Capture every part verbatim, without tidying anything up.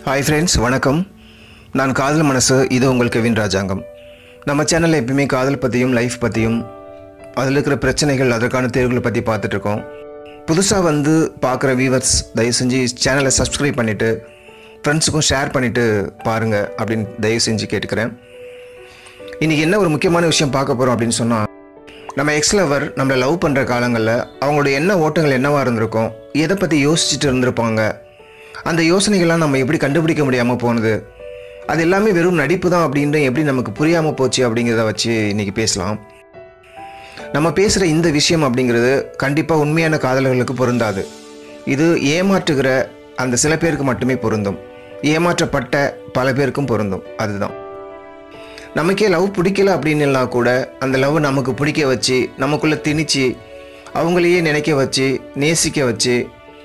Hi friends, வணக்கம். நான் காதல் மனசு இது உங்கள் கெவின் ராஜாங்கம். நம்ம சேனல்ல எப்பவுமே காதல் பத்தியும் லைஃப் பத்தியும் அதில் இருக்கிற பிரச்சனைகள் அதற்கான தேர்வுகளை பத்தி பார்த்துட்டு இருக்கோம். புதுசா வந்து பார்க்குற வியூவர்ஸ் தயவு செஞ்சு சேனலை சப்ஸ்கிரைப் பண்ணிட்டு ஃப்ரெண்ட்ஸுக்கும் ஷேர் பண்ணிட்டு பாருங்க அப்படின்னு தயவு செஞ்சு கேட்டுக்கிறேன். இன்னைக்கு என்ன ஒரு முக்கியமான விஷயம் பார்க்க போறோம் அப்படின்னு சொன்னா, நம்ம எக்ஸ் லவர் நம்மளை லவ் பண்ற காலங்களில் அவங்களுடைய என்ன ஓட்டங்கள் என்னவா இருந்திருக்கும், எதை பத்தி யோசிச்சுட்டு இருந்திருப்பாங்க, அந்த யோசனைகள்லாம் நம்ம எப்படி கண்டுபிடிக்க முடியாமல் போனது, அது எல்லாமே வெறும் நடிப்பு தான் அப்படின்னு எப்படி நமக்கு புரியாமல் போச்சு அப்படிங்கிறத வச்சு இன்றைக்கி பேசலாம். நம்ம பேசுகிற இந்த விஷயம் அப்படிங்கிறது கண்டிப்பாக உண்மையான காதலர்களுக்கு பொருந்தாது. இது ஏமாற்றுகிற அந்த சில பேருக்கு மட்டுமே பொருந்தும், ஏமாற்றப்பட்ட பல பேருக்கும் பொருந்தும். அதுதான் நமக்கே லவ் பிடிக்கல அப்படின்னுனா கூட அந்த லவ் நமக்கு பிடிக்க வச்சு நமக்குள்ளே திணிச்சு அவங்களையே நினைக்க வச்சு நேசிக்க வச்சு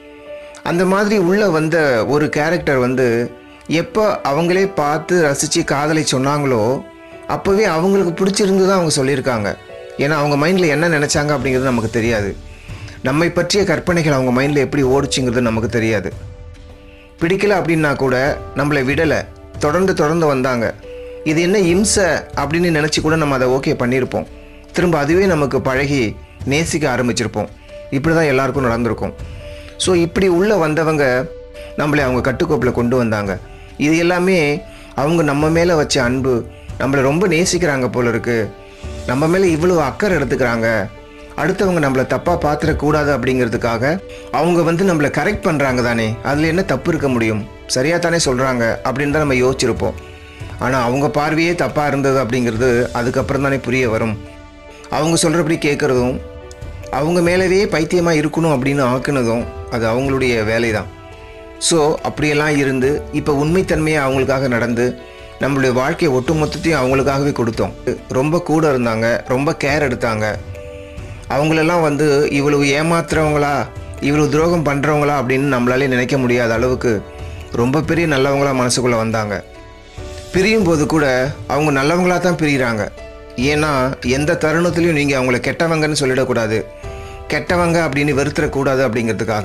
அந்த மாதிரி உள்ள வந்த ஒரு கேரக்டர் வந்து எப்போ அவங்களே பார்த்து ரசித்து காதலை சொன்னாங்களோ அப்போவே அவங்களுக்கு பிடிச்சிருந்து தான் அவங்க சொல்லியிருக்காங்க. ஏன்னா அவங்க மைண்டில் என்ன நினச்சாங்க அப்படிங்கிறது நமக்கு தெரியாது. நம்மை பற்றிய கற்பனைகள் அவங்க மைண்டில் எப்படி ஓடிச்சுங்கிறது நமக்கு தெரியாது. பிடிக்கல அப்படின்னா கூட நம்மளை விடலை, தொடர்ந்து தொடர்ந்து வந்தாங்க. இது என்ன இம்சை அப்படின்னு நினச்சி கூட நம்ம அதை ஓகே பண்ணியிருப்போம். திரும்ப அதுவே நமக்கு பழகி நேசிக்க ஆரம்பிச்சிருப்போம். இப்படி தான் எல்லாருக்கும் நடந்திருக்கும். ஸோ இப்படி உள்ளே வந்தவங்க நம்மளை அவங்க கட்டுக்கோப்பில் கொண்டு வந்தாங்க. இது எல்லாமே அவங்க நம்ம மேலே வச்ச அன்பு, நம்மளை ரொம்ப நேசிக்கிறாங்க போல இருக்குது, நம்ம மேலே இவ்வளோ அக்கறை எடுத்துக்கிறாங்க, அடுத்தவங்க நம்மளை தப்பாக பார்த்துடக்கூடாது அப்படிங்கிறதுக்காக அவங்க வந்து நம்மளை கரெக்ட் பண்ணுறாங்க தானே, அதில் என்ன தப்பு இருக்க முடியும், சரியாக தானே சொல்கிறாங்க அப்படின்னு தான் நம்ம யோசிச்சிருப்போம். ஆனால் அவங்க பார்வையே தப்பாக இருந்தது அப்படிங்கிறது அதுக்கப்புறம் தானே புரிய வரும். அவங்க சொல்கிறபடி கேட்குறதும் அவங்க மேலவே பைத்தியமாக இருக்கணும் அப்படின்னு ஆக்குனதும் அது அவங்களுடைய வேலை தான். ஸோ அப்படியெல்லாம் இருந்து இப்போ உண்மைத்தன்மையை அவங்களுக்காக நடந்து நம்மளுடைய வாழ்க்கையை ஒட்டு மொத்தத்தையும் அவங்களுக்காகவே கொடுத்தோம். ரொம்ப கூட இருந்தாங்க, ரொம்ப கேர் எடுத்தாங்க. அவங்களெல்லாம் வந்து இவ்வளவு ஏமாத்துறவங்களா, இவ்வளவு துரோகம் பண்ணுறவங்களா அப்படின்னு நம்மளாலே நினைக்க முடியாத அளவுக்கு ரொம்ப பெரிய நல்லவங்களா மனசுக்குள்ளே வந்தாங்க. பிரியும் போது கூட அவங்க நல்லவங்களாக தான் பிரிகிறாங்க. ஏன்னா எந்த தருணத்துலையும் நீங்கள் அவங்கள கெட்டவங்கன்னு சொல்லிடக்கூடாது, கெட்டவங்க அப்படின்னு வெறுத்துடக்கூடாது அப்படிங்கிறதுக்காக.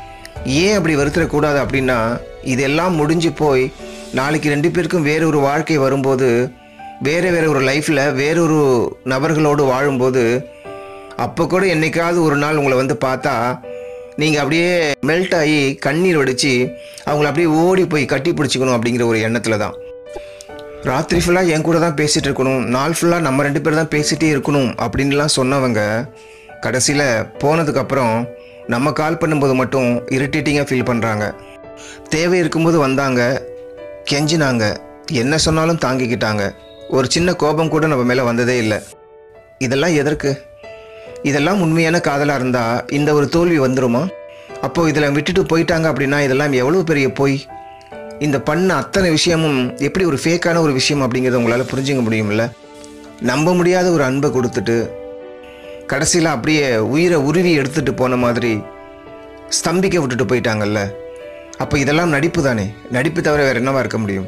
ஏன் அப்படி வெறுத்துடக்கூடாது அப்படின்னா, இதெல்லாம் முடிஞ்சு போய் நாளைக்கு ரெண்டு பேருக்கும் வேற ஒரு வாழ்க்கை வரும்போது, வேறு வேறு ஒரு லைஃப்பில் வேறொரு நபர்களோடு வாழும்போது, அப்போ கூட என்றைக்காவது ஒரு நாள் உங்களை வந்து பார்த்தா நீங்கள் அப்படியே மெல்ட் ஆகி கண்ணீர் வடித்து அவங்கள அப்படியே ஓடி போய் கட்டி பிடிச்சிக்கணும் அப்படிங்கிற ஒரு எண்ணத்தில் தான். ராத்திரி ஃபுல்லாக என் கூட தான் பேசிகிட்டு இருக்கணும், நாள் ஃபுல்லாக நம்ம ரெண்டு பேர் தான் பேசிகிட்டே இருக்கணும் அப்படின்லாம் சொன்னவங்க கடைசியில் போனதுக்கப்புறம் நம்ம கால் பண்ணும்போது மட்டும் இரிட்டேட்டிங்காக ஃபீல் பண்ணுறாங்க. தேவை இருக்கும்போது வந்தாங்க, கெஞ்சினாங்க, என்ன சொன்னாலும் தாங்கிக்கிட்டாங்க, ஒரு சின்ன கோபம் கூட நம்ம மேலே வந்ததே இல்லை. இதெல்லாம் எதற்கு? இதெல்லாம் உண்மையான காதலாக இருந்தால் இந்த ஒரு தோல்வி வந்துடுமா? அப்போது இதில் விட்டுட்டு போயிட்டாங்க அப்படின்னா இதெல்லாம் எவ்வளோ பெரிய பொய். இந்த பண்ண அத்தனை விஷயமும் எப்படி ஒரு ஃபேக்கான ஒரு விஷயம் அப்படிங்கிறத உங்களால் புரிஞ்சுக்க முடியும்ல. நம்ப முடியாத ஒரு அன்பை கொடுத்துட்டு கடைசியில் அப்படியே உயிரை உருவி எடுத்துகிட்டு போன மாதிரி ஸ்தம்பிக்க விட்டுட்டு போயிட்டாங்கல்ல. அப்போ இதெல்லாம் நடிப்பு தானே, நடிப்பு தவிர வேறு என்னவா இருக்க முடியும்?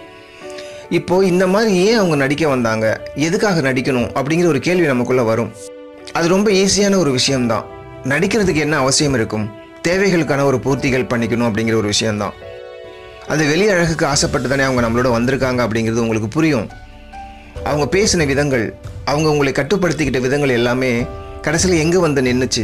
இப்போது இந்த மாதிரி ஏன் அவங்க நடிக்க வந்தாங்க, எதுக்காக நடிக்கணும் அப்படிங்கிற ஒரு கேள்வி நமக்குள்ளே வரும். அது ரொம்ப ஈஸியான ஒரு விஷயம்தான். நடிக்கிறதுக்கு என்ன அவசியம் இருக்கும்? தேவைகளுக்கான ஒரு பூர்த்திகள் பண்ணிக்கணும் அப்படிங்கிற ஒரு விஷயம்தான். அது வெளி அழகுக்கு ஆசைப்பட்டு தானே அவங்க நம்மளோட வந்திருக்காங்க அப்படிங்கிறது உங்களுக்கு புரியும். அவங்க பேசின விதங்கள், அவங்க உங்களை கட்டுப்படுத்திக்கிட்ட விதங்கள் எல்லாமே கடைசியில் எங்கே வந்து நின்றுச்சு?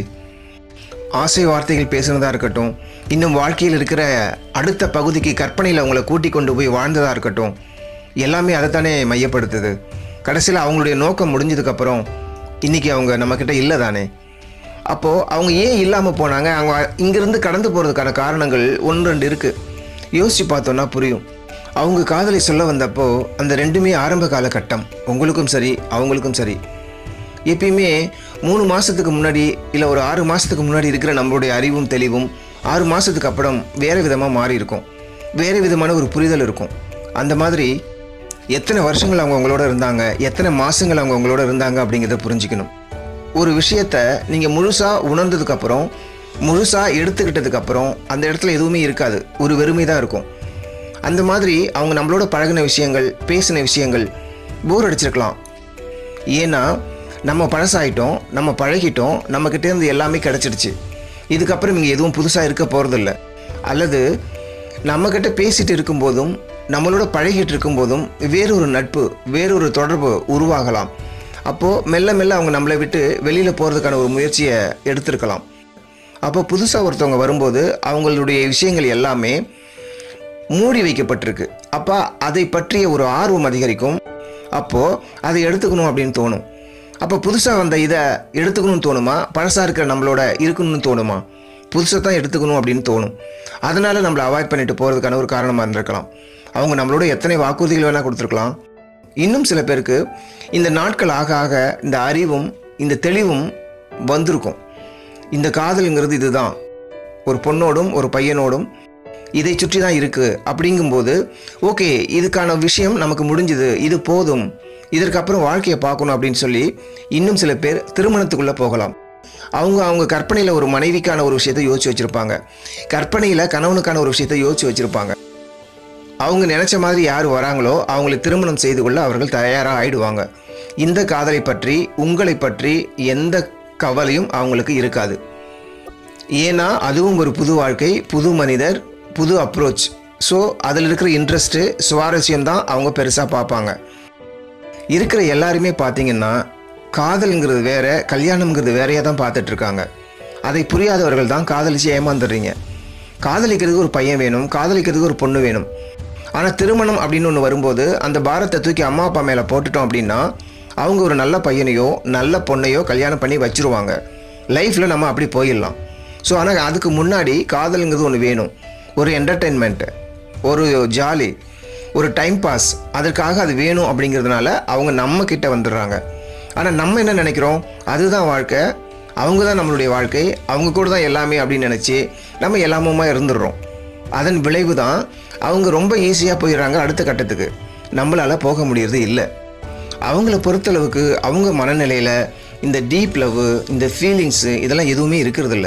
ஆசை வார்த்தைகள் பேசுனதாக இருக்கட்டும், இன்னும் வாழ்க்கையில் இருக்கிற அடுத்த பகுதிக்கு கற்பனையில் அவங்கள கூட்டி கொண்டு போய் வாழ்ந்ததாக இருக்கட்டும், எல்லாமே அதைத்தானே மையப்படுத்துது. கடைசியில் அவங்களுடைய நோக்கம் முடிஞ்சதுக்கப்புறம் இன்றைக்கி அவங்க நம்மக்கிட்ட இல்லை தானே. அப்போது அவங்க ஏன் இல்லாமல் போனாங்க? அவங்க இங்கேருந்து கடந்து போகிறதுக்கான காரணங்கள் ஒன்று ரெண்டு இருக்குது. யோசித்து பார்த்தோன்னா புரியும். அவங்க காதலை சொல்ல வந்தப்போ அந்த ரெண்டுமே ஆரம்ப காலகட்டம், உங்களுக்கும் சரி அவங்களுக்கும் சரி. எப்பயுமே மூணு மாதத்துக்கு முன்னாடி இல்லை ஒரு ஆறு மாதத்துக்கு முன்னாடி இருக்கிற நம்மளுடைய அறிவும் தெளிவும் ஆறு மாதத்துக்கு அப்புறம் வேறு விதமாக மாறி இருக்கும், வேறு விதமான ஒரு புரிதல் இருக்கும். அந்த மாதிரி எத்தனை வருஷங்கள் அவங்க உங்களோட இருந்தாங்க, எத்தனை மாதங்கள் அவங்க உங்களோட இருந்தாங்க அப்படிங்கிறத புரிஞ்சுக்கணும். ஒரு விஷயத்தை நீங்கள் முழுசாக உணர்ந்ததுக்கப்புறம், முழுசாக எடுத்துக்கிட்டதுக்கப்புறம் அந்த இடத்துல எதுவுமே இருக்காது, ஒரு வெறுமை தான் இருக்கும். அந்த மாதிரி அவங்க நம்மளோட பழகின விஷயங்கள், பேசின விஷயங்கள் போர் அடிச்சிருக்கலாம். ஏன்னா நம்ம பழசாயிட்டோம், நம்ம பழகிட்டோம், நம்மக்கிட்டேருந்து எல்லாமே கிடச்சிடுச்சு, இதுக்கப்புறம் இங்கே எதுவும் புதுசாக இருக்க போகிறதில்ல. அல்லது நம்மக்கிட்ட பேசிகிட்டு இருக்கும்போதும் நம்மளோட பழகிட்டு இருக்கும்போதும் வேறொரு நட்பு வேறொரு தொடர்பு உருவாகலாம். அப்போது மெல்ல மெல்ல அவங்க நம்மளை விட்டு வெளியில் போகிறதுக்கான ஒரு முயற்சியை எடுத்திருக்கலாம். அப்போ புதுசாக ஒருத்தவங்க வரும்போது அவங்களுடைய விஷயங்கள் எல்லாமே மூடி வைக்கப்பட்டிருக்கு. அப்போ அதை பற்றிய ஒரு ஆர்வம் அதிகரிக்கும். அப்போது அதை எடுத்துக்கணும் அப்படின்னு தோணும். அப்போ புதுசாக வந்த இதை எடுத்துக்கணும்னு தோணுமா, பழசாக இருக்கிற நம்மளோட இருக்கணும்னு தோணுமா? புதுசாக தான் எடுத்துக்கணும் அப்படின்னு தோணும். அதனால் நம்மளை அவாய்ட் பண்ணிட்டு போகிறதுக்கான ஒரு காரணமாக இருந்திருக்கலாம். அவங்க நம்மளோட எத்தனை வாக்குறுதிகள் வேணால் கொடுத்துருக்கலாம். இன்னும் சில பேருக்கு இந்த நாட்கள் ஆக ஆக இந்த அறிவும் இந்த தெளிவும் வந்திருக்கும். இந்த காதலுங்கிறது இதுதான், ஒரு பொண்ணோடும் ஒரு பையனோடும் இதை சுற்றி தான் இருக்குது அப்படிங்கும்போது ஓகே இதுக்கான விஷயம் நமக்கு முடிஞ்சுது, இது போதும், இதற்கப்புறம் வாழ்க்கையை பார்க்கணும் அப்படின்னு சொல்லி இன்னும் சில பேர் திருமணத்துக்குள்ளே போகலாம். அவங்க அவங்க கற்பனையில் ஒரு மனைவிக்கான ஒரு விஷயத்தை யோசிச்சு வச்சுருப்பாங்க, கற்பனையில் கணவனுக்கான ஒரு விஷயத்தை யோசிச்சு வச்சுருப்பாங்க. அவங்க நினச்ச மாதிரி யார் வராங்களோ அவங்களை திருமணம் செய்து கொள்ள அவர்கள் தயாராக ஆயிடுவாங்க. இந்த காதலை பற்றி உங்களை பற்றி எந்த கவலையும் அவங்களுக்கு இருக்காது. ஏன்னா அதுவும் ஒரு புது வாழ்க்கை, புது மனிதர், புது அப்ரோச். ஸோ அதில் இருக்கிற இன்ட்ரெஸ்ட்டு சுவாரஸ்யம் தான் அவங்க பெருசாக பார்ப்பாங்க. இருக்கிற எல்லாருமே பார்த்திங்கன்னா காதலுங்கிறது வேறு, கல்யாணம்ங்கிறது வேறையாக தான் பார்த்துட்ருக்காங்க. அதை புரியாதவர்கள் தான் காதலிச்சு ஏமாந்துடுறீங்க. காதலிக்கிறதுக்கு ஒரு பையன் வேணும், காதலிக்கிறதுக்கு ஒரு பொண்ணு வேணும். ஆனால் திருமணம் அப்படின்னு ஒன்று வரும்போது அந்த பாரத்தை தூக்கி அம்மா அப்பா மேலே போட்டுட்டோம் அப்படின்னா அவங்க ஒரு நல்ல பையனையோ நல்ல பொண்ணையோ கல்யாணம் பண்ணி வச்சுருவாங்க. லைஃப்பில் நம்ம அப்படி போயிடலாம். ஸோ ஆனால் அதுக்கு முன்னாடி காதலுங்கிறது ஒன்று வேணும். ஒரு என்டர்டெயின்மெண்ட்டு, ஒரு ஜாலி, ஒரு டைம் பாஸ், அதற்காக அது வேணும் அப்படிங்கிறதுனால அவங்க நம்மக்கிட்ட வந்துடுறாங்க. ஆனால் நம்ம என்ன நினைக்கிறோம், அதுதான் வாழ்க்கை, அவங்க தான் நம்மளுடைய வாழ்க்கை, அவங்க கூட தான் எல்லாமே அப்படின்னு நினச்சி நம்ம எல்லாமுமா இருந்துடுறோம். அதன் விளைவு தான் அவங்க ரொம்ப ஈஸியாக போயிடுறாங்க அடுத்த கட்டத்துக்கு. நம்மளால் போக முடியறது இல்லை. அவங்கள பொறுத்தளவுக்கு அவங்க மனநிலையில் இந்த டீப் லவ், இந்த ஃபீலிங்ஸு இதெல்லாம் எதுவுமே இருக்கிறதில்ல.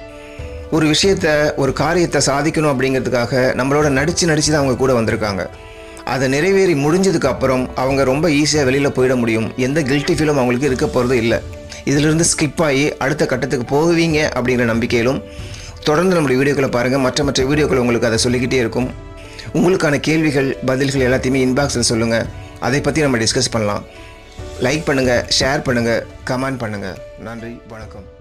ஒரு விஷயத்தை, ஒரு காரியத்தை சாதிக்கணும் அப்படிங்கிறதுக்காக நம்மளோட நடித்து நடித்து தான் அவங்க கூட வந்திருக்காங்க. அதை நிறைவேறி முடிஞ்சதுக்கு அப்புறம் அவங்க ரொம்ப ஈஸியாக வெளியில் போயிட முடியும். எந்த கில்ட்டி ஃபீலும் அவங்களுக்கு இருக்க போகிறது இல்லை. இதிலிருந்து ஸ்கிப் ஆகி அடுத்த கட்டத்துக்கு போவீங்க அப்படிங்கிற நம்பிக்கையிலும் தொடர்ந்து நம்மளுடைய வீடியோக்களை பாருங்கள். மற்ற மற்ற வீடியோக்கள் உங்களுக்கு அதை சொல்லிக்கிட்டே இருக்கும். உங்களுக்கான கேள்விகள் பதில்கள் எல்லாத்தையுமே இன்பாக்ஸில் சொல்லுங்கள். அதை பற்றி நம்ம டிஸ்கஸ் பண்ணலாம். லைக் பண்ணுங்கள், ஷேர் பண்ணுங்கள், கமெண்ட் பண்ணுங்கள். நன்றி, வணக்கம்.